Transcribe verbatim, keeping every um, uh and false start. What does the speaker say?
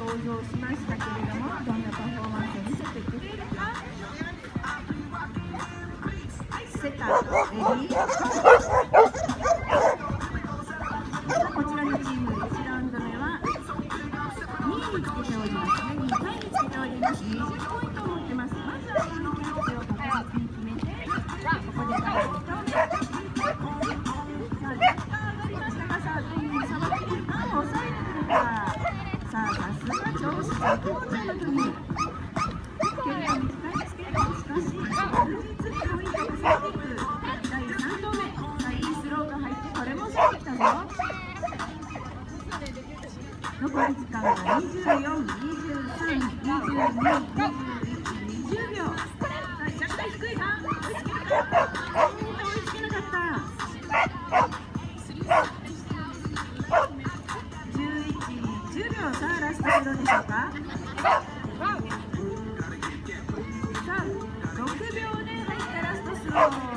登場しましたけれども、どんなパフォーマンスを見せてくれるか。セカレディー。こちらのチームいちラウンド目はにいにつけておりますね。にかいにつけております。にじゅうポイントを持ってます。まずはこのキャッチを確実に決めて、ここでバーディーと。さあ、若干上がりましたが、さあ、どんどんさばきにパンを抑えてくるか。さあ、さすが調子最高なのに。距離を短いですけれども、しかし、確実にポイントを稼いでいく。だいさん投目、さあ、いいスローが入って、これも攻めてきたぞ。残り時間がにじゅうよん、にじゅうさん、にじゅうに、にじゅういち、にじゅうびょう。さあ、若干低いが、追いつけなかった。追いつけなかった。じゅういち、じゅうびょう。さあ、ラストスローでしょうか。さあ、ろくびょうで入ったラストスロー。